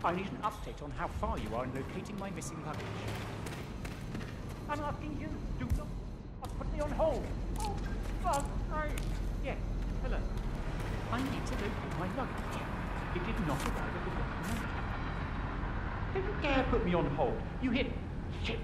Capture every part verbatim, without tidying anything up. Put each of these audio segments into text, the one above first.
I need an update on how far you are in locating my missing luggage. I'm asking you, do not put me on hold. Oh, fuck, I... Yes, hello. I need to locate my luggage. It did not arrive at the destination. Don't you dare put me on hold. You hit... Shit.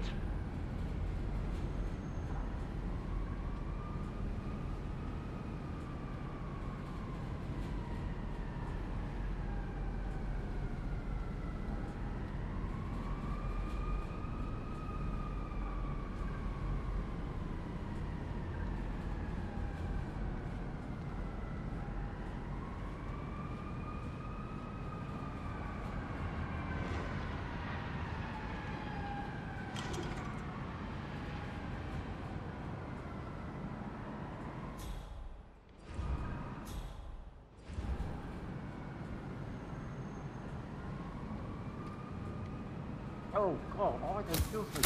Oh, God, I don't feel so...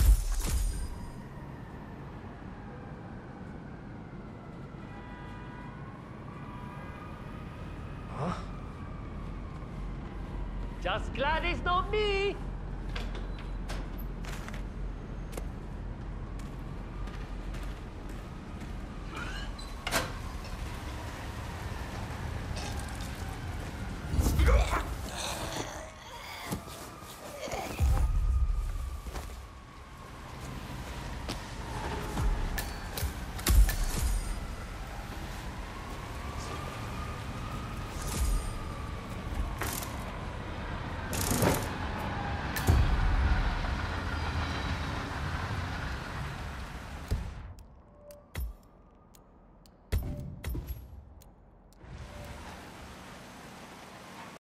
Just glad it's not me!